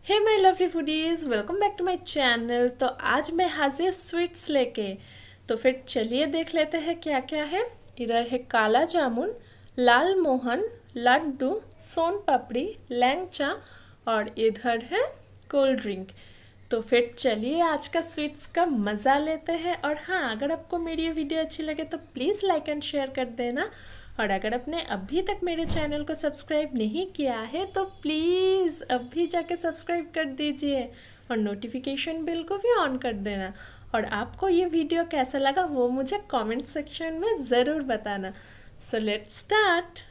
Hey my lovely foodies, welcome back to my channel. तो आज मैं हाजिर स्वीट्स लेके। तो फिर चलिए देख लेते हैं क्या क्या है। इधर है काला जामुन, लाल मोहन, लड्डू, सोन पापड़ी, लैंगचा और इधर है कोल्ड ड्रिंक। तो फिर चलिए आज का स्वीट्स का मज़ा लेते हैं। और हाँ, अगर आपको मेरी ये वीडियो अच्छी लगे तो प्लीज़ लाइक एंड शेयर कर देना। और अगर आपने अभी तक मेरे चैनल को सब्सक्राइब नहीं किया है तो प्लीज़ अभी जाके सब्सक्राइब कर दीजिए और नोटिफिकेशन बिल को भी ऑन कर देना। और आपको ये वीडियो कैसा लगा वो मुझे कमेंट सेक्शन में ज़रूर बताना। So let's start.